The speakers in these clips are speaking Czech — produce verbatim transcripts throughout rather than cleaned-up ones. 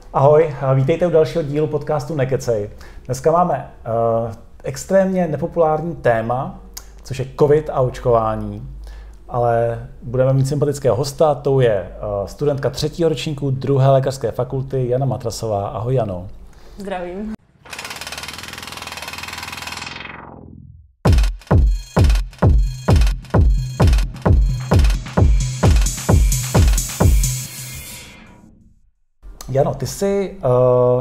Ahoj, vítejte u dalšího dílu podcastu Nekecej. Dneska máme uh, extrémně nepopulární téma, což je covid a očkování. Ale budeme mít sympatického hosta, to je uh, studentka třetího ročníku druhé lékařské fakulty Jana Matrasová. Ahoj Jano. Zdravím. Jano, ty jsi uh,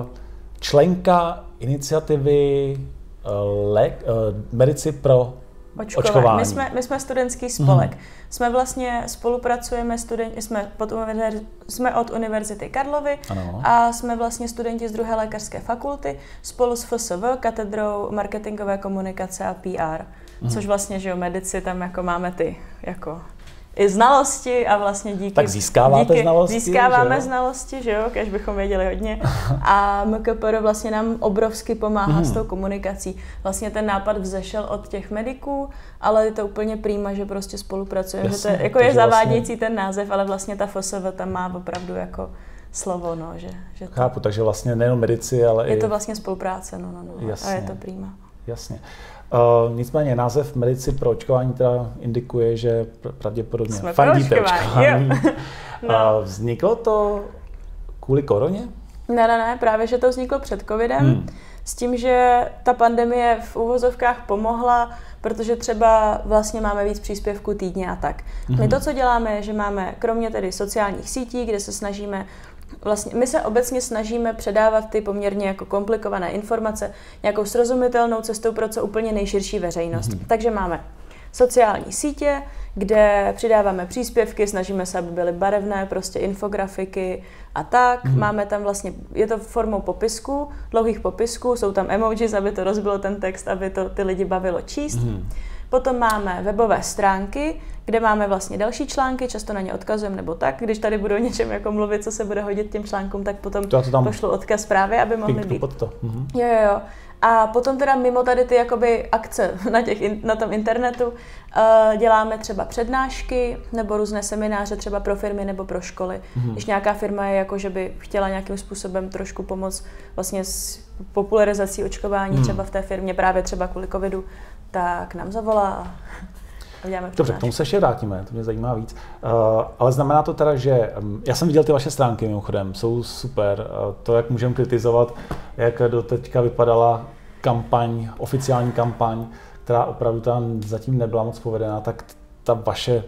členka iniciativy uh, lék, uh, Medici pro očkování. očkování. My jsme, my jsme studentský spolek. Hmm. Jsme vlastně, spolupracujeme, studenti, jsme, pod univerz, jsme od Univerzity Karlovy ano. A jsme vlastně studenti z druhé lékařské fakulty spolu s F S V, katedrou marketingové komunikace a P R. Hmm. Což vlastně, že jo, medici tam jako máme ty jako i znalosti a vlastně díky... Tak získáváte díky, znalosti, Získáváme že? znalosti, že jo, kež bychom věděli hodně. A M K P R vlastně nám obrovsky pomáhá hmm. s tou komunikací. Vlastně ten nápad vzešel od těch mediků, ale je to úplně prýma, že prostě spolupracujeme. Jasně, že to je, jako je zavádějící vlastně ten název, ale vlastně ta F S V tam má opravdu jako slovo, no, že, že to... Chápu, takže vlastně nejenom medici, ale je i... Je to vlastně spolupráce, no, no, no. Jasně. A je to prýma. Jasně. Uh, nicméně název Medici pro očkování teda indikuje, že pravděpodobně jsme fandíte očkování. no. uh, vzniklo to kvůli koroně? Ne, ne, ne, právě, že to vzniklo před covidem, hmm. s tím, že ta pandemie v uvozovkách pomohla, protože třeba vlastně máme víc příspěvků týdně a tak. Hmm. My to, co děláme, je, že máme kromě tedy sociálních sítí, kde se snažíme Vlastně, my se obecně snažíme předávat ty poměrně jako komplikované informace nějakou srozumitelnou cestou pro co úplně nejširší veřejnost. Mm-hmm. Takže máme sociální sítě, kde přidáváme příspěvky, snažíme se, aby byly barevné, prostě infografiky a tak. Mm-hmm. Máme tam vlastně, je to formou popisku, dlouhých popisků, jsou tam emojis, aby to rozbilo ten text, aby to ty lidi bavilo číst. Mm-hmm. Potom máme webové stránky, kde máme vlastně další články, často na ně odkazujeme nebo tak. Když tady budu o něčem jako mluvit, co se bude hodit těm článkům, tak potom pošlu odkaz právě, aby mohly být. Pod to. Mhm. Jo, jo, jo. A potom teda mimo tady ty jakoby akce na, těch, na tom internetu uh, děláme třeba přednášky nebo různé semináře třeba pro firmy nebo pro školy. Mhm. Když nějaká firma je jako, že by chtěla nějakým způsobem trošku pomoct vlastně s popularizací očkování mhm. třeba v té firmě, právě třeba kvůli covidu, tak nám zavolá a uděláme Dobře, k tomu se ještě vrátíme, to mě zajímá víc. Uh, ale znamená to teda, že um, já jsem viděl ty vaše stránky mimochodem, jsou super. Uh, to, jak můžeme kritizovat, jak do teďka vypadala kampaň, oficiální kampaň, která opravdu tam zatím nebyla moc povedená, tak ta vaše,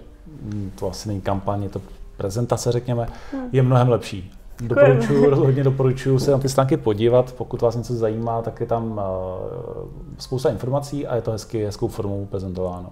to asi není kampaň, je to prezentace, řekněme, hmm. je mnohem lepší. Doporučuji, rozhodně doporučuji se na ty stránky podívat, pokud vás něco zajímá, tak je tam uh, spousta informací a je to hezky, hezkou formou prezentováno.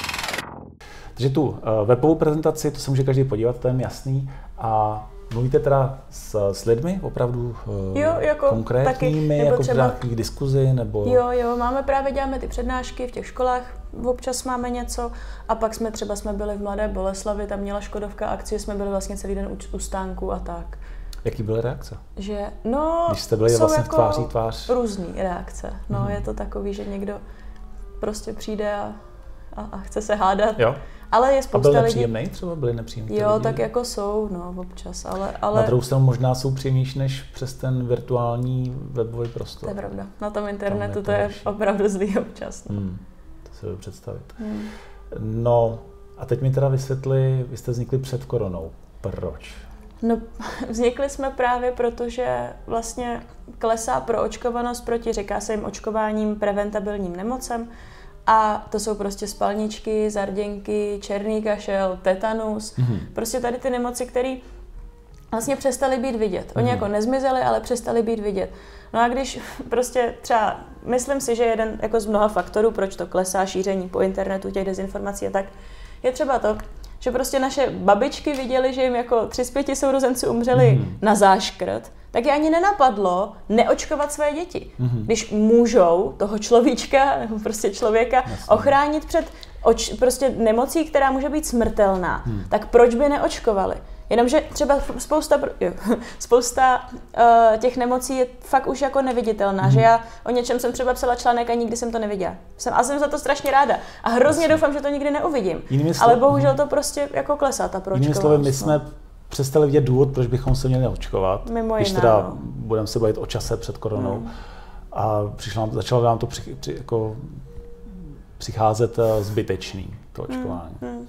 Takže tu uh, webovou prezentaci, to se může každý podívat, to je jasný. A mluvíte teda s, s lidmi opravdu uh, jo, jako konkrétními, taky, jako třeba, v nějakých diskuzi, nebo... Jo, jo, máme právě, děláme ty přednášky v těch školách, občas máme něco a pak jsme třeba jsme byli v Mladé Boleslavi, tam měla Škodovka akci, jsme byli vlastně celý den u, u stánku a tak. Jaký byly reakce? Že, no, když jste byli jsou vlastně jako v tváří tvář? Různý reakce. No, hmm. je to takový, že někdo prostě přijde a, a, a chce se hádat. Jo. Ale je spousta lidí... A byl nepříjemný třeba? Byli nepříjemný Jo, lidi? tak jako jsou, no, občas, ale... ale... Na druhou stranu možná jsou příjemnější než přes ten virtuální webový prostor. To je pravda. Na tom internetu tam to je opravdu zlý občas. No. Hmm, to si budu představit. Hmm. No, a teď mi teda vysvětli, vy jste vznikli před koronou. Proč? No, vznikli jsme právě proto, že vlastně klesá proočkovanost proti, říká se jim očkováním, preventabilním nemocem. A to jsou prostě spalničky, zarděnky, černý kašel, tetanus. Mm-hmm. Prostě tady ty nemoci, které vlastně přestaly být vidět. Oni mm-hmm. jako nezmizely, ale přestaly být vidět. No a když prostě třeba, myslím si, že jeden jako z mnoha faktorů, proč to klesá šíření po internetu, těch dezinformací a tak, je třeba to, že prostě naše babičky viděly, že jim jako tři z pěti sourozenců umřeli mm-hmm. na záškrt, tak je ani nenapadlo neočkovat své děti. Mm-hmm. Když můžou toho človíčka, nebo prostě člověka Jasně. ochránit před oč, prostě nemocí, která může být smrtelná, mm. tak proč by neočkovali? Jenomže třeba spousta, jo, spousta uh, těch nemocí je fakt už jako neviditelná, mm. že já o něčem jsem třeba psala článek a nikdy jsem to neviděla. Jsem, a jsem za to strašně ráda. A hrozně Jasně. doufám, že to nikdy neuvidím. Ale bohužel to prostě jako klesá ta proočkovanost. Jinými slovy, my jsme přestali vidět důvod, proč bychom se měli neočkovat. Mimo když jiná, teda no. budeme se bavit o čase před koronou. Mm. A přišlo nám, začalo nám to při, při, jako přicházet zbytečný, to očkování. Mm. Mm. Uh,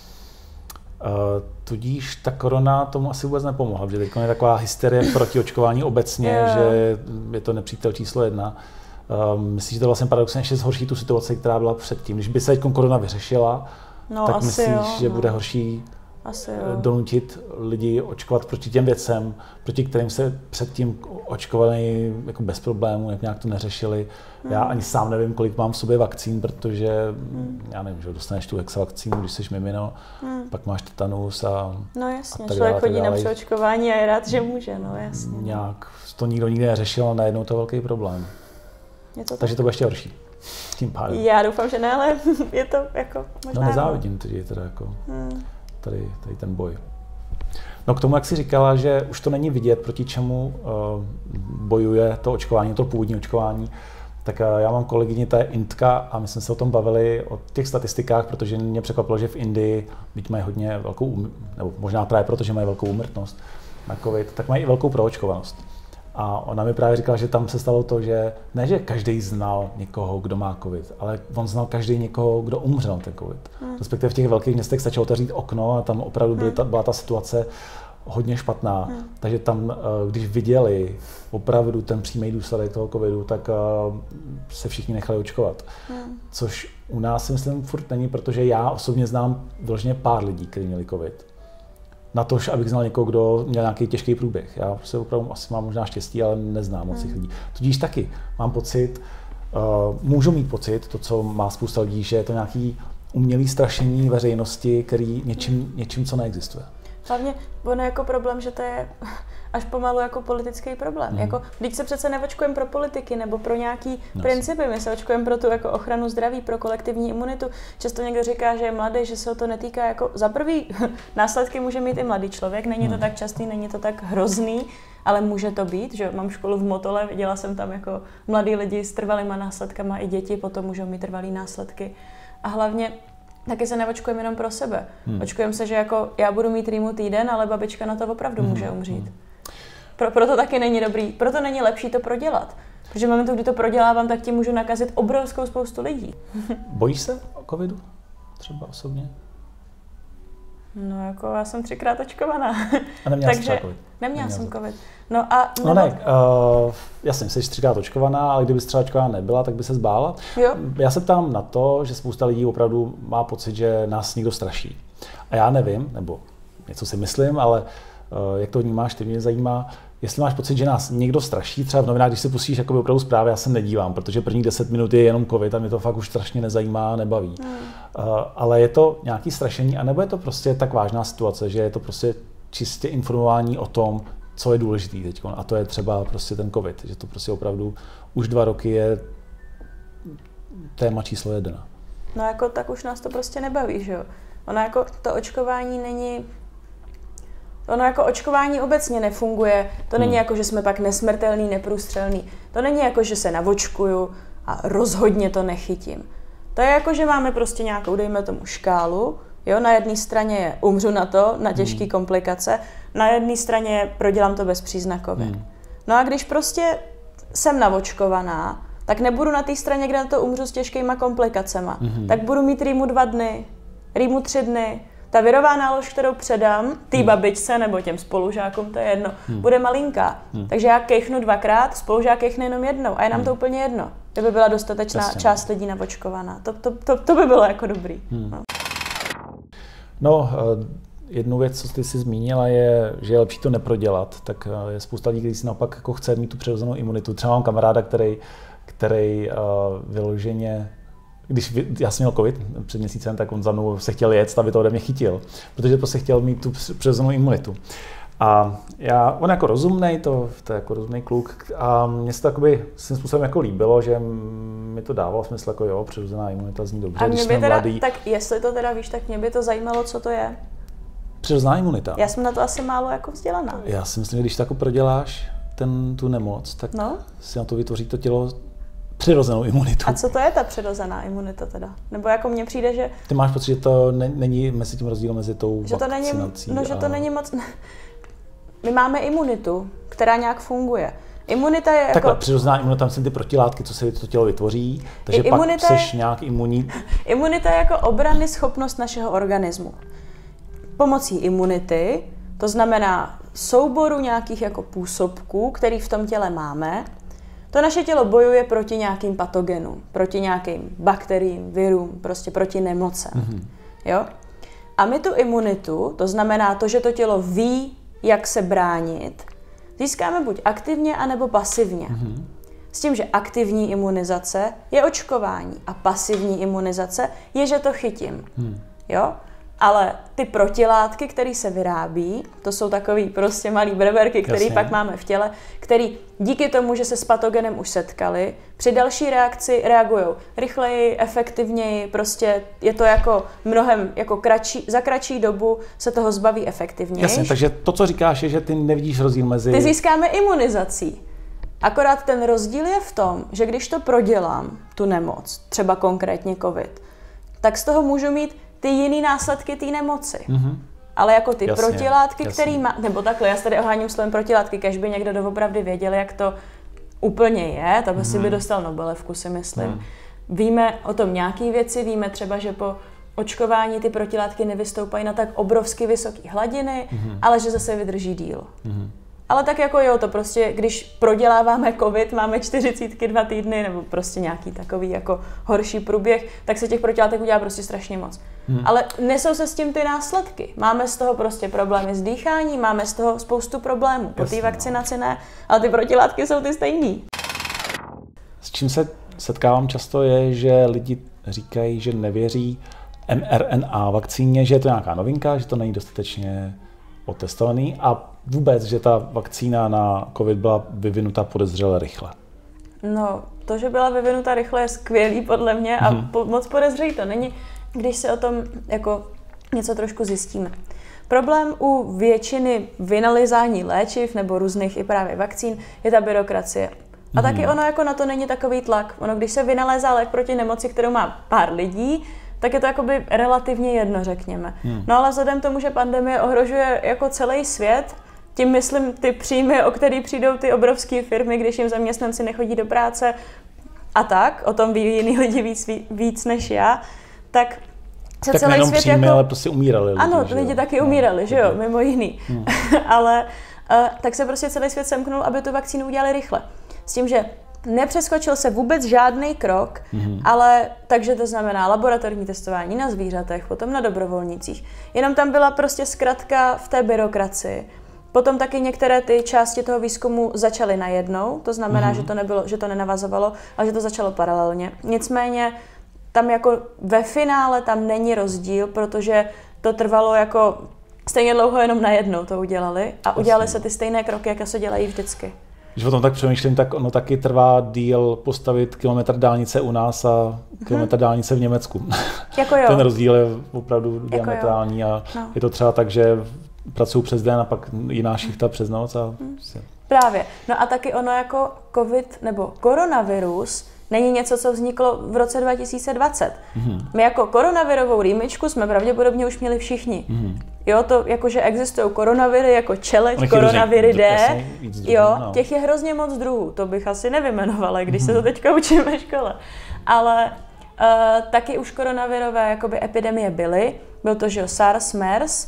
tudíž ta korona tomu asi vůbec nepomohla, protože teď je taková hysterie proti očkování obecně, yeah. že je to nepřítel číslo jedna. Uh, myslím, že to vlastně paradoxně ještě zhorší tu situaci, která byla předtím. Když by se teď korona vyřešila, no, tak myslíš, jo, že no. bude horší asi donutit lidi očkovat proti těm věcem, proti kterým se předtím očkovali jako bez problémů, jak nějak to neřešili. Hmm. Já ani sám nevím, kolik mám v sobě vakcín, protože hmm. já nevím, že dostaneš tu hexavakcínu, když jsi mimino, hmm. pak máš tetanus a no jasně, a člověk chodí na přeočkování a je rád, že může, no jasně. Nějak to nikdo nikdy neřešil a najednou to je velký problém. Je to Takže to bude ještě horší. Tím pádem. Já doufám, že ne, ale je to jako možná... No nezávidím tedy teda jako hmm. tady, tady ten boj. No k tomu, jak jsi říkala, že už to není vidět, proti čemu uh, bojuje to očkování, to původní očkování, tak uh, já mám kolegyni, ta je Indka a my jsme se o tom bavili, o těch statistikách, protože mě překvapilo, že v Indii, byť mají hodně velkou, nebo možná právě proto, že mají velkou úmrtnost na covid, tak mají i velkou proočkovanost. A ona mi právě říkala, že tam se stalo to, že ne, že každý znal někoho, kdo má covid, ale on znal každý někoho, kdo umřel ten covid. Hmm. Respektive v těch velkých městech stačilo otevřít okno a tam opravdu byly ta, byla ta situace hodně špatná. Hmm. Takže tam, když viděli opravdu ten přímý důsledek toho covidu, tak se všichni nechali očkovat. Hmm. Což u nás si myslím furt není, protože já osobně znám vyloženě pár lidí, kteří měli covid. Na to, abych znal někoho, kdo měl nějaký těžký průběh. Já prostě opravdu asi mám možná štěstí, ale neznám moc těch hmm. lidí. Tudíž taky mám pocit, uh, můžu mít pocit, to, co má spousta lidí, že je to nějaký umělý strašení veřejnosti, který něčím, něčím co neexistuje. Hlavně ono je jako problém, že to je až pomalu jako politický problém. Mm. Jako, když se přece neočkujeme pro politiky nebo pro nějaký no, principy, my se očkujeme pro tu jako ochranu zdraví, pro kolektivní imunitu. Často někdo říká, že je mladý, že se ho to netýká. Jako za prvý následky může mít i mladý člověk, není to mm. tak častý, není to tak hrozný, ale může to být, že mám školu v Motole, viděla jsem tam jako mladý lidi s trvalýma následkama, i děti potom můžou mít trvalý následky. A hlavně taky se neočkujeme jenom pro sebe. Hmm. Očkujeme se, že jako já budu mít rýmu týden, ale babička na to opravdu hmm. může umřít. Pro, proto taky není dobrý, proto není lepší to prodělat. Protože v momentu, kdy to prodělávám, tak tím můžu nakazit obrovskou spoustu lidí. Bojíš se o covidu? Třeba osobně? No jako já jsem třikrát očkovaná. A neměla Takže jsi covid? Neměla jsem covid. No a... No ne, uh, jasně, jsi třikrát očkovaná, ale kdyby třeba očkovaná nebyla, tak by se zbála. Jo. Já se ptám na to, že spousta lidí opravdu má pocit, že nás někdo straší. A já nevím, nebo něco si myslím, ale uh, jak to vnímáš, ty mě zajímá, jestli máš pocit, že nás někdo straší, třeba v novinách, když si pustíš jakoby opravdu zprávy, já se nedívám, protože první deset minut je jenom covid a mě to fakt už strašně nezajímá, nebaví. Hmm. Uh, ale je to nějaký strašení, anebo je to prostě tak vážná situace, že je to prostě čistě informování o tom, co je důležitý teď, a to je třeba prostě ten covid, že to prostě opravdu už dva roky je téma číslo jedna. No jako tak už nás to prostě nebaví, že jo. Ono jako to očkování není, ono jako očkování obecně nefunguje, to není hmm. jako, že jsme pak nesmrtelný, neprůstřelný, to není jako, že se navočkuju a rozhodně to nechytím. To je jako, že máme prostě nějakou, dejme tomu, škálu, jo, na jedné straně je umřu na to, na těžké hmm. komplikace, na jedné straně je prodělám to bezpříznakově. Hmm. No a když prostě jsem navočkovaná, tak nebudu na té straně, kde na to umřu s těžkýma komplikacema. Hmm. Tak budu mít rýmu dva dny, rýmu tři dny. Ta virová nálož, kterou předám té hmm. babičce nebo těm spolužákům, to je jedno, hmm. bude malinká. Hmm. Takže já kejchnu dvakrát, spolužák kejchne jenom jednou a je nám hmm. to úplně jedno. Kdyby byla dostatečná Jasně. část lidí navočkovaná. To, to, to, to by bylo jako dobrý. Hmm. No. No, jednu věc, co ty jsi zmínila, je, že je lepší to neprodělat. Tak je spousta lidí, kteří si naopak jako chce mít tu přirozenou imunitu. Třeba mám kamaráda, který, který uh, vyloženě, když já jsem měl covid před měsícem, tak on za mnou se chtěl jet, aby to ode mě chytil, protože prostě chtěl mít tu přirozenou imunitu. A já, on jako rozumnej, to, to je jako rozumný kluk, a mně se to jakoby svým způsobem jako líbilo, že mi to dávalo smysl, jako jo, přirozená imunita zní dobře, a mě když by jsme teda, mladý. Tak jestli to teda víš, tak mě by to zajímalo, co to je. Přirozená imunita. Já jsem na to asi málo jako vzdělaná. Já si myslím, že když tak jako proděláš ten, tu nemoc, tak no? si na to vytvoří to tělo přirozenou imunitu. A co to je ta přirozená imunita teda? Nebo jako mně přijde, že... Ty máš pocit, že to ne, není mezi tím rozdílem mezi tou že to vakcinací není, no, že a... to není moc... my máme imunitu, která nějak funguje. Imunita je jako... Takhle, přirozená imunita, tam jsou ty protilátky, co se to tělo vytvoří, takže I pak seš je... nějak imunní. Imunita je jako obranný schopnost našeho organismu. Pomocí imunity, to znamená souboru nějakých jako působků, který v tom těle máme, to naše tělo bojuje proti nějakým patogenům, proti nějakým bakteriím, virům, prostě proti nemocem. Mm-hmm. Jo? A my tu imunitu, to znamená to, že to tělo ví, jak se bránit, získáme buď aktivně, anebo pasivně. Mm-hmm. S tím, že aktivní imunizace je očkování a pasivní imunizace je, že to chytím. Mm. Jo? Ale ty protilátky, které se vyrábí, to jsou takový prostě malý breberky, které pak máme v těle, který díky tomu, že se s patogenem už setkali, při další reakci reagují rychleji, efektivněji, prostě je to jako mnohem jako kratší, za kratší dobu se toho zbaví efektivněji. Jasně, takže to, co říkáš, je, že ty nevidíš rozdíl mezi... Ty získáme imunizací. Akorát ten rozdíl je v tom, že když to prodělám, tu nemoc, třeba konkrétně covid, tak z toho můžu mít ty jiný následky té nemoci. Mm-hmm. Ale jako ty jasně, protilátky, jasně. který má, nebo takhle, já se tady oháním slovem protilátky, kež by někdo doopravdy věděl, jak to úplně je, to by mm-hmm. si by dostal Nobelovku, si myslím. Mm. Víme o tom nějaký věci, víme třeba, že po očkování ty protilátky nevystoupají na tak obrovsky vysoké hladiny, mm-hmm. ale že zase vydrží díl. Mm-hmm. Ale tak jako jo, to prostě, když proděláváme covid, máme čtyřicítky dva týdny, nebo prostě nějaký takový jako horší průběh, tak se těch protilátek udělá prostě strašně moc. Hmm. Ale nesou se s tím ty následky. Máme z toho prostě problémy s dýcháním, máme z toho spoustu problémů. Po té vakcinaci ne, ale ty protilátky jsou ty stejný. S čím se setkávám často je, že lidi říkají, že nevěří em er en á vakcíně, že je to nějaká novinka, že to není dostatečně otestovaný a vůbec, že ta vakcína na covid byla vyvinuta podezřele rychle. No, to, že byla vyvinuta rychle, je skvělý podle mě a hmm. po, moc podezřelý to není, když se o tom jako něco trošku zjistíme. Problém u většiny vynalizání léčiv nebo různých i právě vakcín je ta byrokracie. A hmm. taky ono jako na to není takový tlak. Ono, když se vynalézá lék proti nemoci, kterou má pár lidí, tak je to jakoby relativně jedno, řekněme. Hmm. No ale vzhledem k tomu, že pandemie ohrožuje jako celý svět, tím myslím ty příjmy, o který přijdou ty obrovské firmy, když jim zaměstnanci nechodí do práce a tak, o tom ví jiný lidi víc, víc než já, tak se tak celý svět příjmy, jako... ale prostě umírali lidi. Ano, lidi jo? taky umírali, no, že jo, mimo jiný. Hmm. ale uh, tak se prostě celý svět semknul, aby tu vakcínu udělali rychle. S tím, že nepřeskočil se vůbec žádný krok, mm-hmm. ale takže to znamená laboratorní testování na zvířatech, potom na dobrovolnících. Jenom tam byla prostě zkratka v té byrokracii. Potom taky některé ty části toho výzkumu začaly najednou, to znamená, mm-hmm. že to nebylo, že to nenavazovalo, ale že to začalo paralelně. Nicméně tam jako ve finále tam není rozdíl, protože to trvalo jako stejně dlouho, jenom najednou to udělali a udělali se ty stejné kroky, jak se dělají vždycky. Když o tom tak přemýšlím, tak ono taky trvá díl postavit kilometr dálnice u nás a kilometr hmm. dálnice v Německu. Jako jo. Ten rozdíl je opravdu jako diametrální jo. a no. je to třeba tak, že pracuji přes den a pak jiná šichta přes noc. A... Hmm. Právě. No a taky ono jako covid nebo koronavirus není něco, co vzniklo v roce dva tisíce dvacet. Hmm. My jako koronavirovou rýmičku jsme pravděpodobně už měli všichni. Hmm. Jo, to jakože existují koronaviry jako čeleď, koronaviridé, jo, no. těch je hrozně moc druhů, to bych asi nevymenovala, když mm. se to teďka učíme ve škole. Ale uh, taky už koronavirové jakoby epidemie byly, byl to, že jo, SARS, MERS,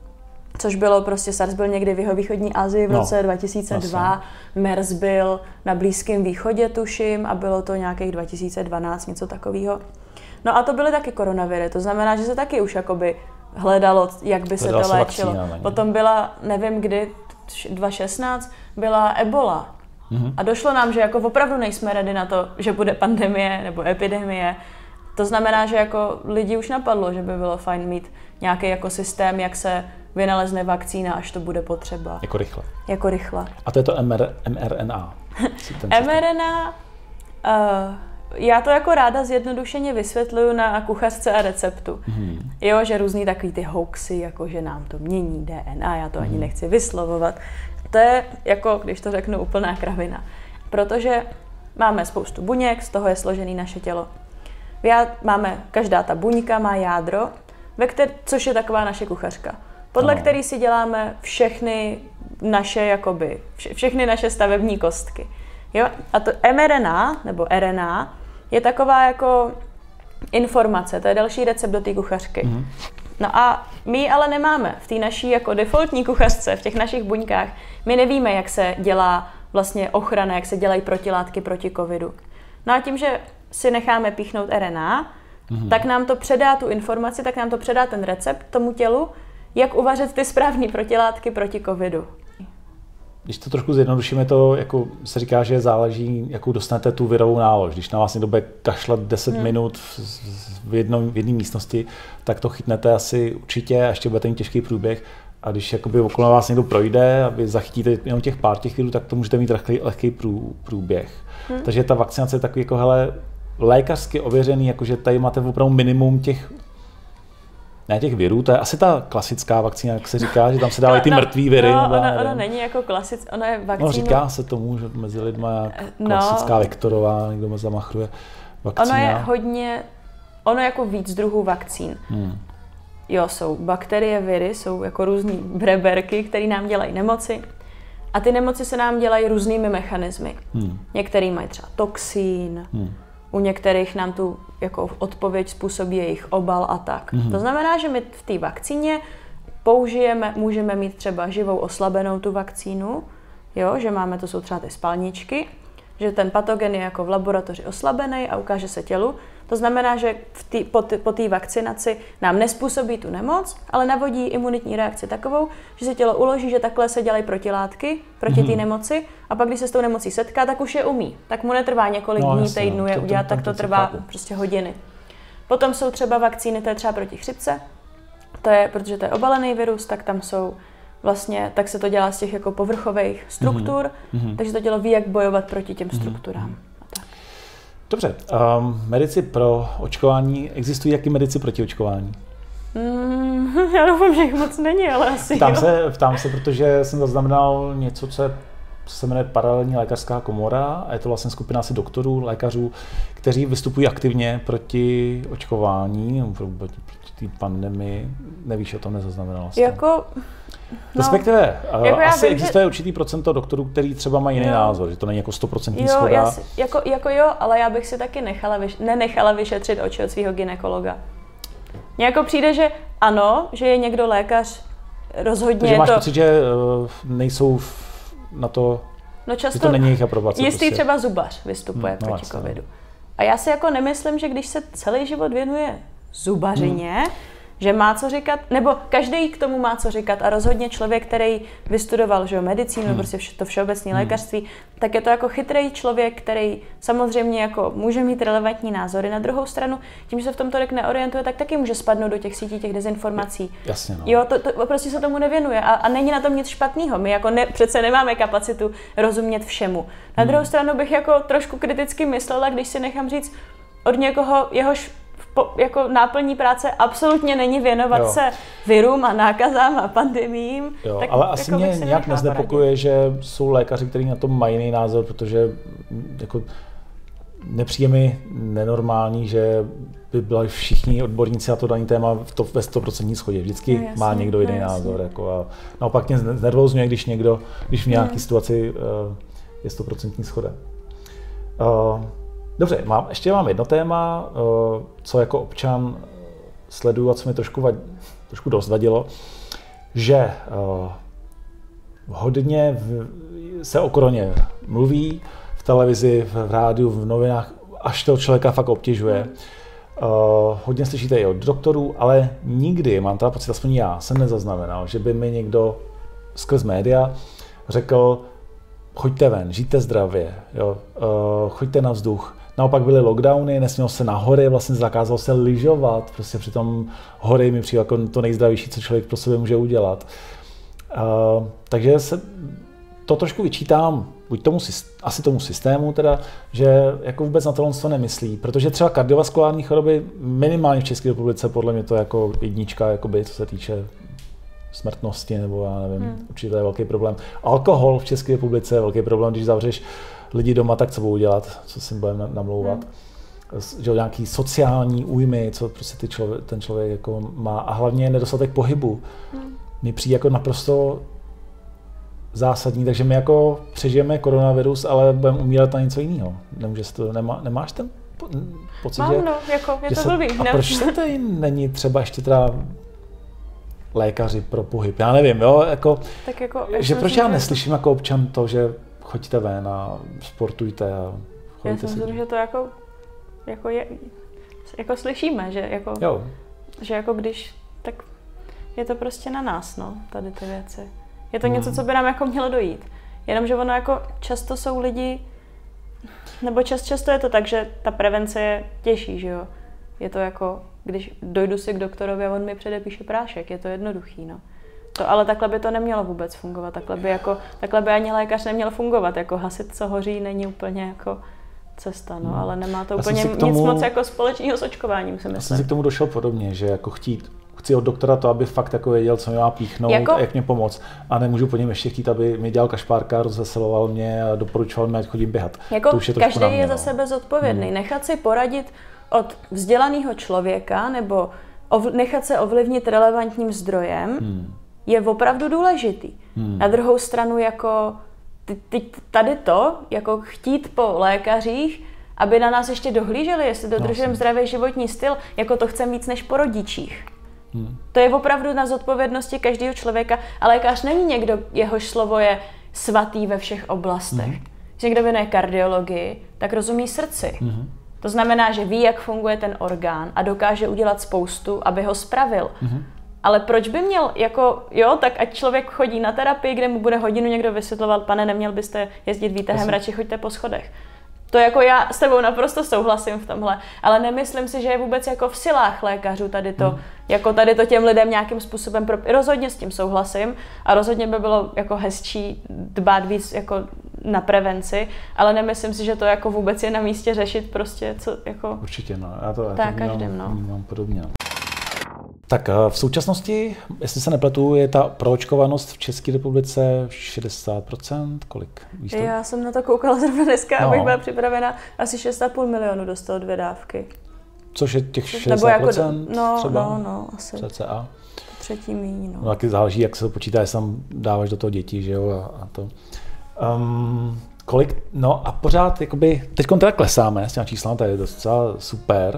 což bylo prostě, SARS byl někdy v jihovýchodní Asii v no, roce dva tisíce dva, asi. MERS byl na Blízkém východě, tuším, a bylo to nějakých dva tisíce dvanáct, něco takového. No a to byly taky koronaviry, to znamená, že se taky už jakoby hledalo, jak by se to léčilo. Vakcína, potom byla, nevím kdy, dva tisíce šestnáct, byla ebola. Mm-hmm. A došlo nám, že jako opravdu nejsme ready na to, že bude pandemie nebo epidemie. To znamená, že jako lidi už napadlo, že by bylo fajn mít nějaký jako systém, jak se vynalezne vakcína, až to bude potřeba. Jako rychle. Jako rychle. A to je to em er en á. em er en á, uh, já to jako ráda zjednodušeně vysvětluju na kuchařce a receptu. Hmm. Jo, že různý takový ty hoaxy, jako že nám to mění dé en á, já to hmm. ani nechci vyslovovat. To je jako, když to řeknu, úplná kravina. Protože máme spoustu buněk, z toho je složený naše tělo. Máme, každá ta buňka má jádro, ve kter- což je taková naše kuchařka, podle no. který si děláme všechny naše, jakoby, vše, všechny naše stavební kostky. Jo? A to mRNA, nebo R N A, je taková jako informace, to je další recept do té kuchařky. Mm. No a my ale nemáme v té naší jako defaultní kuchařce, v těch našich buňkách, my nevíme, jak se dělá vlastně ochrana, jak se dělají protilátky proti covidu. No a tím, že si necháme píchnout R N A, mm. tak nám to předá tu informaci, tak nám to předá ten recept tomu tělu, jak uvařit ty správné protilátky proti covidu. Když to trošku zjednodušíme, to jako se říká, že záleží, jakou dostanete tu virovou nálož. Když na vás někdo bude kašlat deset hmm. minut v, v jedné v místnosti, tak to chytnete asi určitě a ještě budete mít těžký průběh. A když jakoby okolo vás někdo projde a vy zachytíte jenom těch pár těch virů, tak to můžete mít lehký, lehký prů, průběh. Hmm. Takže ta vakcinace je takový jako hele, lékařsky ověřený, jakože tady máte opravdu minimum těch ne těch virů, to je asi ta klasická vakcína, jak se říká, že tam se dávají ty no, mrtvý viry. No, ona, ona není jako klasická, ona je vakcína. No, říká se tomu, že mezi lidmi je klasická no, vektorová, někdo moc zamachruje vakcína. Ono je hodně, ono je jako víc druhů vakcín. Hmm. Jo, jsou bakterie, viry, jsou jako různý breberky, které nám dělají nemoci. A ty nemoci se nám dělají různými mechanismy. Hmm. Některý mají třeba toxín, hmm. u některých nám tu jako odpověď způsobí jejich obal a tak. Mm-hmm. To znamená, že my v té vakcíně použijeme, můžeme mít třeba živou oslabenou tu vakcínu, jo, že máme, to jsou třeba ty spalničky, že ten patogen je jako v laboratoři oslabený a ukáže se tělu. To znamená, že v tý, po té vakcinaci nám nespůsobí tu nemoc, ale navodí imunitní reakci takovou, že se tělo uloží, že takhle se dělají protilátky proti té mm-hmm. nemoci a pak, když se s tou nemocí setká, tak už je umí. Tak mu netrvá několik no, dní, jasně, týdnů je to, udělat, to, to, tak to, to trvá chápu. Prostě hodiny. Potom jsou třeba vakcíny, to je třeba proti chřipce, to je, protože to je obalený virus, tak tam jsou vlastně, tak se to dělá z těch jako povrchových struktur, mm-hmm. takže to tělo ví, jak bojovat proti těm mm-hmm. strukturám. Dobře, um, medici pro očkování, existují jaký medici proti očkování? Mm, já doufám, že jich moc není, ale asi ptám jo. se, ptám se, protože jsem zaznamenal něco, co, je, co se jmenuje Paralelní lékařská komora a je to vlastně skupina asi doktorů, lékařů, kteří vystupují aktivně proti očkování, proti, proti té pandemii. Nevíš, o tom nezaznamenal jste? Jako... No, respektive, jako asi vím, existuje že... určitý procento doktorů, který třeba mají jiný jo. názor, že to není jako stoprocentní shoda. Já si, jako, jako jo, ale já bych si taky nechala vyš, nenechala vyšetřit oči od svého gynekologa. Mně jako přijde, že ano, že je někdo lékař, rozhodně Takže máš to... pocit, že uh, nejsou na to, no často, že to není jejich aprobace. Jistý prostě. Třeba zubař vystupuje hmm, no proti vlastně. covidu. A já si jako nemyslím, že když se celý život věnuje zubařině, hmm. že má co říkat, nebo každý k tomu má co říkat a rozhodně člověk, který vystudoval že, medicínu, hmm. prostě to všeobecné hmm. lékařství, tak je to jako chytrý člověk, který samozřejmě jako může mít relevantní názory. Na druhou stranu, tím, že se v tom tolik neorientuje, tak taky může spadnout do těch sítí, těch dezinformací. Jasně, no. Jo, to, to prostě se tomu nevěnuje a, a není na tom nic špatného. My jako ne, přece nemáme kapacitu rozumět všemu. Na hmm. druhou stranu bych jako trošku kriticky myslela, když si nechám říct od někoho, jehož Po, jako náplní práce absolutně není věnovat jo. se virům a nákazám a pandemiím. Jo, tak ale asi jako mě nějak neznepokojuje, že jsou lékaři, kteří na tom mají jiný názor, protože jako nepřijde mi nenormální, že by byli všichni odborníci na to daný téma v to, ve sto procent shodě. Vždycky no, jasný, má někdo jiný no, názor. Jako a naopak mě znervózňuje, když někdo, když v nějaké hmm. situaci uh, je sto procent shoda. Uh, Dobře, mám, ještě mám jedno téma, co jako občan sleduju a co mi trošku, vad, trošku dost vadilo, že hodně v, se o koroně mluví v televizi, v rádiu, v novinách, až toho člověka fakt obtěžuje. Hmm. Hodně slyšíte i od doktorů, ale nikdy, mám teda pocit, aspoň já jsem nezaznamenal, že by mi někdo skrz média řekl, choďte ven, žijte zdravě, jo, choďte na vzduch. Naopak byly lockdowny, nesmělo se na hory, vlastně zakázalo se lyžovat, prostě přitom hory mi přijde jako to nejzdravější, co člověk pro sebe může udělat. Uh, takže se to trošku vyčítám, buď tomu, asi tomu systému teda, že jako vůbec na tohle to nemyslí, protože třeba kardiovaskulární choroby minimálně v České republice podle mě to je jako jednička, jakoby, co se týče smrtnosti, nebo já nevím, hmm. určitě to je velký problém. Alkohol v České republice je velký problém, když zavřeš lidi doma, tak co budou dělat, co si budeme namlouvat. Hmm. Že nějaký sociální újmy, co prostě ty člověk, ten člověk jako má a hlavně nedostatek pohybu. Hmm. Mi přijde jako naprosto zásadní, takže my jako přežijeme koronavirus, ale budeme umírat na něco jiného. Nemůže to, nemá, nemáš ten po, pocit, Mám, že... no, jako, je to se, blbý. A ne? proč se tady není třeba ještě teda lékaři pro pohyb? Já nevím, jo, jako... Tak jako že proč já neslyším jako občan to, že choďte ven a sportujte a chodíte si. Já si myslím, že to jako, jako je, jako slyšíme, že jako, jo. že jako když, tak je to prostě na nás, no, tady ty věci. Je to hmm. něco, co by nám jako mělo dojít. Jenomže ono jako často jsou lidi, nebo čas, často je to tak, že ta prevence je těžší, že jo. Je to jako, když dojdu si k doktorovi a on mi předepíše prášek, je to jednoduchý, no. To, ale takhle by to nemělo vůbec fungovat, takhle by, jako, takhle by ani lékař neměl fungovat, jako hasit, co hoří, není úplně jako cesta, no, ale nemá to já úplně tomu, nic moc jako společného s očkováním, si myslím. Já jsem si k tomu došel podobně, že jako chtít, chci od doktora to, aby fakt jako věděl, co mi má píchnout jako... a jak mě pomoct. A nemůžu po něm ještě chtít, aby mi dělal kašpárka, rozveseloval mě a doporučoval mi, ať chodím běhat. Jako to už je každý mě, je no. za sebe zodpovědný. Hmm. Nechat si poradit od vzdělaného člověka nebo ov, nechat se ovlivnit relevantním zdrojem hmm. je opravdu důležitý. Hmm. Na druhou stranu jako ty, ty, tady to, jako chtít po lékařích, aby na nás ještě dohlíželi, jestli dodržujeme no, zdravý životní styl, jako to chceme víc než po rodičích. Hmm. To je opravdu na zodpovědnosti každého člověka a lékař není někdo, jehož slovo je svatý ve všech oblastech. Hmm. Když někdo věnuje kardiologii, tak rozumí srdci. Hmm. To znamená, že ví, jak funguje ten orgán a dokáže udělat spoustu, aby ho spravil. Hmm. Ale proč by měl, jako, jo, tak ať člověk chodí na terapii, kde mu bude hodinu někdo vysvětlovat, pane, neměl byste jezdit výtahem, radši choďte po schodech. To jako já s tebou naprosto souhlasím v tomhle, ale nemyslím si, že je vůbec jako v silách lékařů tady to, hmm. jako tady to těm lidem nějakým způsobem, pro... rozhodně s tím souhlasím a rozhodně by bylo jako hezčí dbát víc jako na prevenci, ale nemyslím si, že to jako vůbec je na místě řešit prostě, co jako... Určitě, no, já to, já tak, to vnímám, každým, no. vnímám podobně. Tak v současnosti, jestli se nepletu, je ta proočkovanost v České republice šedesát procent, kolik? Víš to? Já jsem na to koukala zrovna dneska, no. abych byla připravena, asi šest a půl milionu dostalo dvě dávky. Což je těch šedesát procent jako, no, třeba? No, no, asi. cca. Třetí míň, no. No taky záleží, jak se to počítá, jestli tam dáváš do toho děti, že jo, a, a to. Um, kolik, no a pořád, jakoby, teď teda klesáme s těma číslama, to je docela super.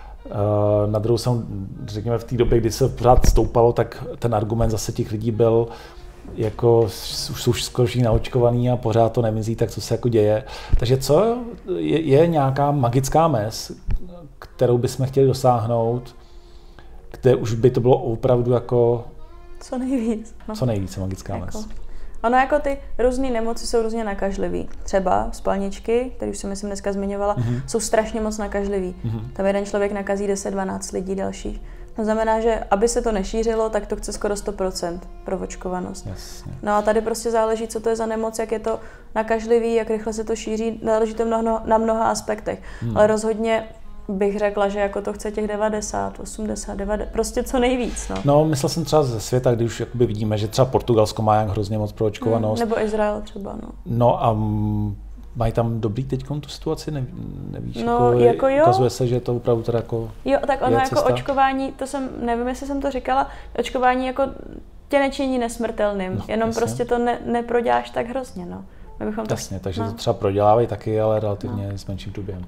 Uh, na druhou stranu, řekněme, v té době, kdy se pořád stoupalo, tak ten argument zase těch lidí byl, jako už jsou skoro všichni naočkovaný a pořád to nemizí, tak co se jako děje. Takže co je, je nějaká magická mez, kterou bychom chtěli dosáhnout, kde už by to bylo opravdu jako... Co nejvíc. No. Co nejvíc magická jako. mez. Ono jako ty různé nemoci jsou různě nakažlivý. Třeba spalničky, které už jsem myslím dneska zmiňovala, mm-hmm. jsou strašně moc nakažlivý. Mm-hmm. Tam jeden člověk nakazí deset dvanáct lidí dalších. To znamená, že aby se to nešířilo, tak to chce skoro sto procent provočkovanost. Jasně. No a tady prostě záleží, co to je za nemoc, jak je to nakažlivý, jak rychle se to šíří, záleží to mnoho, na mnoha aspektech. Mm. Ale rozhodně bych řekla, že jako to chce těch devadesát, osmdesát, devadesát, prostě co nejvíc. No, no myslel jsem třeba ze světa, když už jakoby vidíme, že třeba Portugalsko má jak hrozně moc proočkovanost. Hmm, nebo Izrael třeba, no. No a mají tam dobrý teďkom tu situaci, ne, nevíš? No, jako, jako jo. Ukazuje se, že to opravdu teda jako Jo, tak ono jako cesta. Očkování, to jsem, nevím, jestli jsem to říkala, očkování jako tě nečiní nesmrtelným, no, jenom jasně. Prostě to ne, neproděláš tak hrozně, no. My bychom jasně, to, takže no. to třeba prodělávají taky, ale relativně no. s menším průběhem.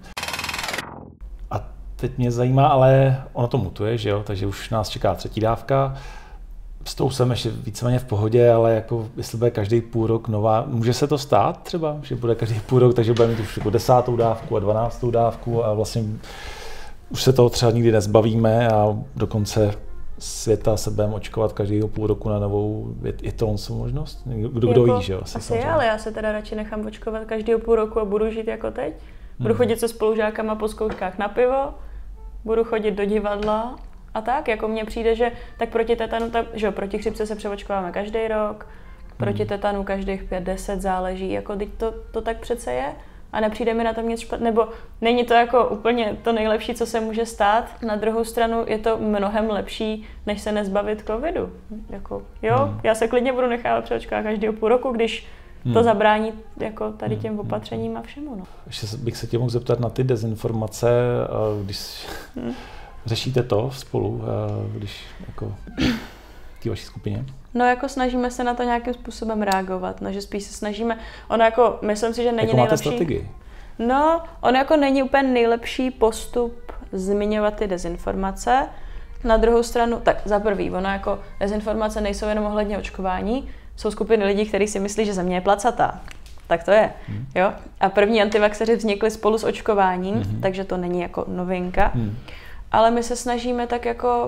A teď mě zajímá, ale ono to mutuje, že jo, takže už nás čeká třetí dávka. S tou jsem ještě víceméně v pohodě, ale jako jestli bude každý půl rok nová, může se to stát třeba, že bude každý půl rok, takže bude mít už jako desátou dávku a dvanáctou dávku a vlastně už se toho třeba nikdy nezbavíme a do konce světa se budeme očkovat každého půl roku na novou, je, je to možnost? Kdo, kdo jako, ví, že jo? Asi, asi je, ale já se teda radši nechám očkovat každého půl roku a budu žít jako teď. Budu hmm. chodit se spolužákama po zkouškách na pivo, budu chodit do divadla a tak, jako mně přijde, že tak proti tetanu, tak, že jo, proti chřipce se přeočkováme každý rok, proti hmm. tetanu každých pět, deset záleží, jako teď to, to tak přece je a nepřijde mi na tom nic špatného, nebo není to jako úplně to nejlepší, co se může stát, na druhou stranu je to mnohem lepší, než se nezbavit covidu, jako jo, hmm. já se klidně budu nechávat přeočkovat každého půl roku, když to hmm. zabrání jako tady těm opatřením a všemu. No. Ještě bych se tě mohl zeptat na ty dezinformace, když hmm. řešíte to spolu, když jako té vaší skupině? No jako snažíme se na to nějakým způsobem reagovat, no, že spíš se snažíme, ono jako, myslím si, že není jako máte nejlepší. strategii? No, on jako není úplně nejlepší postup zmiňovat ty dezinformace. Na druhou stranu, tak za prvý, ono jako dezinformace nejsou jenom ohledně očkování, jsou skupiny lidí, kteří si myslí, že země je placatá. Tak to je, hmm. jo. A první antivaxeři vznikli spolu s očkováním, hmm. takže to není jako novinka. Hmm. Ale my se snažíme tak jako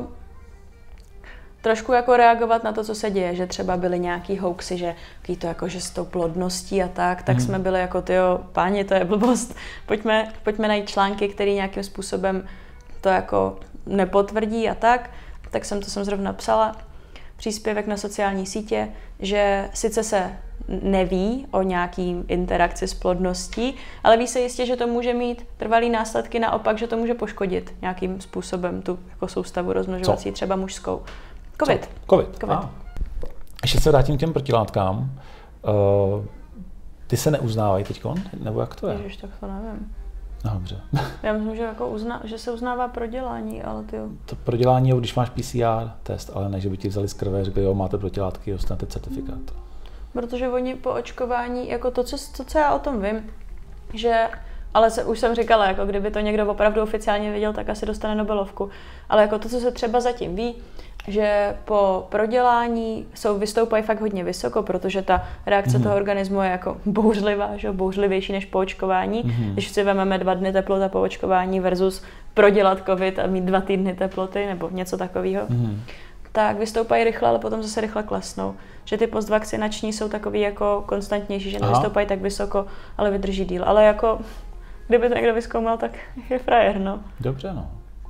trošku jako reagovat na to, co se děje, že třeba byly nějaký hoaxy, že jaký to jako, že s tou plodností a tak, tak hmm. jsme byli jako, tyjo, páni, to je blbost, pojďme, pojďme najít články, které nějakým způsobem to jako nepotvrdí a tak, tak jsem to jsem zrovna psala, příspěvek na sociální sítě, že sice se neví o nějaký interakci s plodností, ale ví se jistě, že to může mít trvalý následky, naopak, že to může poškodit nějakým způsobem tu jako soustavu rozmnožovací, Co? třeba mužskou. Covid. Co? Covid. COVID. Ah. Ještě se vrátím k těm protilátkám. Uh, ty se neuznávají teďkon? Nebo jak to je? Ježiš, tak to nevím. No, dobře. Já myslím, že, jako uzna, že se uznává prodělání, ale ty jo. To prodělání je, když máš P C R test, ale ne, že by ti vzali z krve, řekli, jo, máte protilátky, dostanete certifikát. Hmm. Protože oni po očkování, jako to, co, to, co já o tom vím, že, ale se, už jsem říkala, jako kdyby to někdo opravdu oficiálně věděl, tak asi dostane Nobelovku. Ale jako to, co se třeba zatím ví, že po prodělání jsou, vystoupají fakt hodně vysoko, protože ta reakce mm. toho organismu je jako bouřlivá, že? Bouřlivější než po očkování. Mm. Když si vezmeme dva dny teplota po očkování versus prodělat covid a mít dva týdny teploty nebo něco takového, mm. tak vystoupají rychle, ale potom zase rychle klesnou. Že ty postvakcinační jsou takový jako konstantnější, že nevystoupají tak vysoko, ale vydrží díl. Ale jako, kdyby to někdo vyzkoumal, tak je frajer, no. Dobře, no.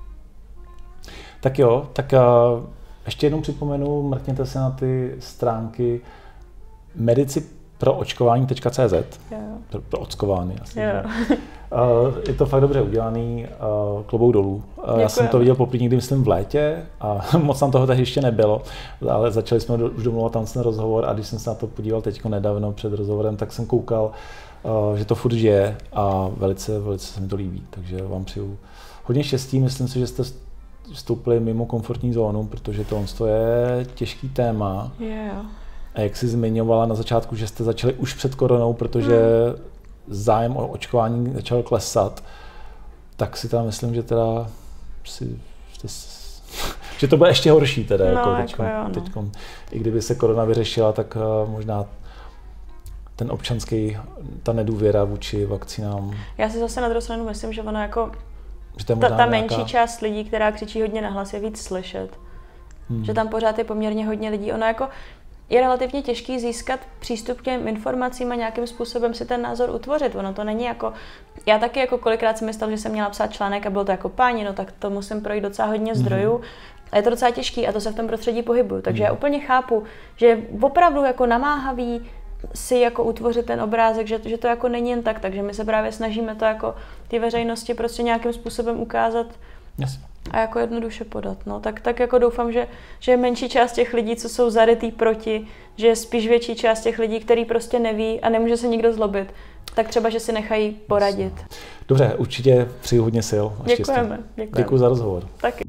Tak jo, tak uh, ještě jednou připomenu, mrkněte se na ty stránky mediciproočkování tečka cé zet. Pro, pro očkování asi. Uh, je to fakt dobře udělaný, uh, klobouk dolů. Uh, já jsem to viděl poprvé někdy, myslím, v létě a moc tam toho tehdy ještě nebylo, ale začali jsme do, už domluvat tam ten rozhovor a když jsem se na to podíval teď nedávno před rozhovorem, tak jsem koukal, uh, že to furt žije a velice, velice se mi to líbí, takže vám přeju hodně štěstí, myslím si, že jste vstoupili mimo komfortní zónu, protože to je těžký téma. Yeah. A jak jsi zmiňovala na začátku, že jste začali už před koronou, protože mm. zájem o očkování začal klesat, tak si tam myslím, že teda si, jste, že to bude ještě horší teda. No, jako jako teďko, jo, no. teďko. I kdyby se korona vyřešila, tak uh, možná ten občanský, ta nedůvěra vůči vakcínám. Já si zase na druhou stranu myslím, že ono jako Ta, ta nějaká... menší část lidí, která křičí hodně nahlas, je víc slyšet. Hmm. Že tam pořád je poměrně hodně lidí. Ono jako je relativně těžký získat přístup k těm informacím a nějakým způsobem si ten názor utvořit. Ono to není jako... Já taky jako kolikrát jsem myslel, že jsem měla psát článek a bylo to jako páni, no tak to musím projít docela hodně zdrojů. Hmm. A je to docela těžký a to se v tom prostředí pohybuju. Takže hmm. já úplně chápu, že je opravdu jako namáhavý si jako utvořit ten obrázek, že, že to jako není jen tak, takže my se právě snažíme to jako ty veřejnosti prostě nějakým způsobem ukázat yes. a jako jednoduše podat. No, tak, tak jako doufám, že, že je menší část těch lidí, co jsou zarytý proti, že je spíš větší část těch lidí, který prostě neví a nemůže se nikdo zlobit, tak třeba, že si nechají poradit. Dobře, určitě přeju hodně sil. Děkujeme. Děkujeme. Děkuji za rozhovor. Taky.